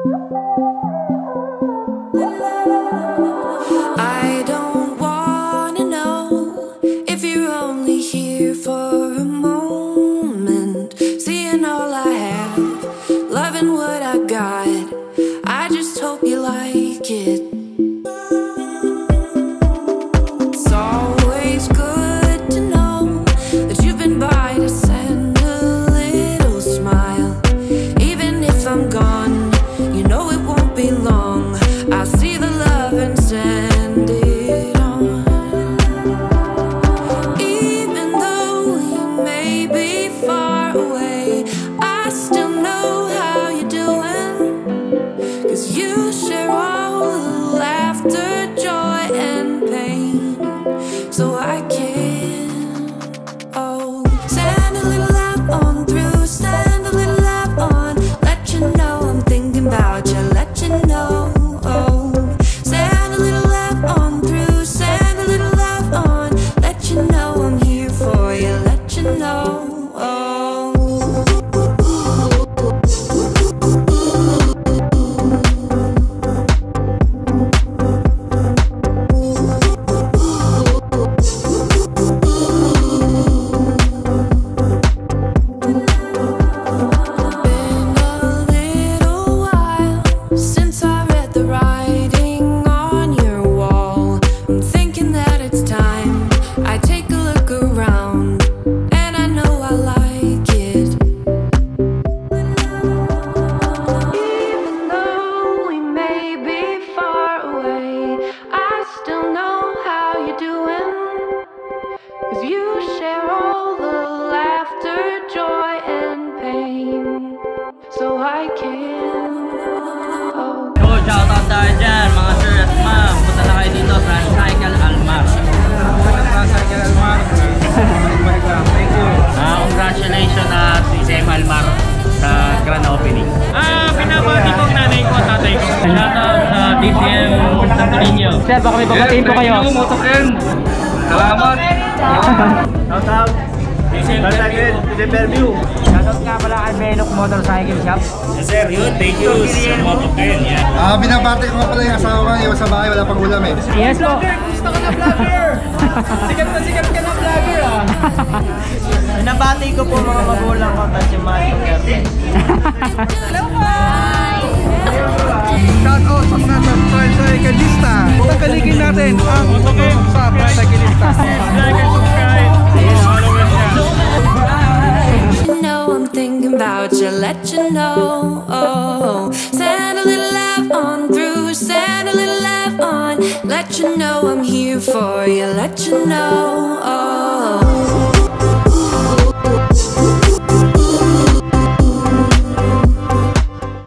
I don't wanna know if you're only here for a moment, seeing all I have, loving what I got. I just hope you like it. It's always good to know that you've been by to send a little smile. Even if I'm gone, you know it won't be long. I'll see the love and send it on. Even though you may be far away, I still know how you're doing. 'Cause you share all the laughter, joy and pain. So I can, oh, send a little love on through, send a little love on. Let you know I'm thinking about you, let you know, oh. Send a little love on through, send a little love on. Let you know I'm here for you, let you know, oh. Been a little while since I read the writing on your wall. I'm thinking that it's time I take a look around, and I know I like it. Even though we may be far away, I still know how you're doing. 'Cause you share all the laughter, joy and pain. So I can, oh. Yo, shoutout tayo dyan mga sir at ma'am. Punta na kayo dito, TRANSCYCLE Almar. TRANSCYCLE Almar. Balik lang. Thank you. Congratulations si Sam Almar sa grand opening. Pinabati ko ang nanay ko at tatay ko. Shoutout sa DCM Santo Niño. Sir, baka may babatiin po kayo. MotoKem. Salamat. Shoutout TRANSCYCLE, Jeffry. Shoutout nga pala kay Belok Motorcycle Shop. Yes sir, yun. Thank you sa MotoKem. Binabati ko nga pala yung asawa ko ngayon sa bahay, wala pang ulam eh. Yes po. Gusto ka na vlogger! Sikat ka na vlogger ah! Pinabati ko po mga magulang ko at si Magbanua. Hello po! Shout out sa mga tricyclista! Tangkalikin natin ang MotoKem sa tricyclista! Like and subscribe! You know I'm thinking about you, let you know, oh. Send a little love on through, send a little love on. Let you know I'm here for you, let you know, oh.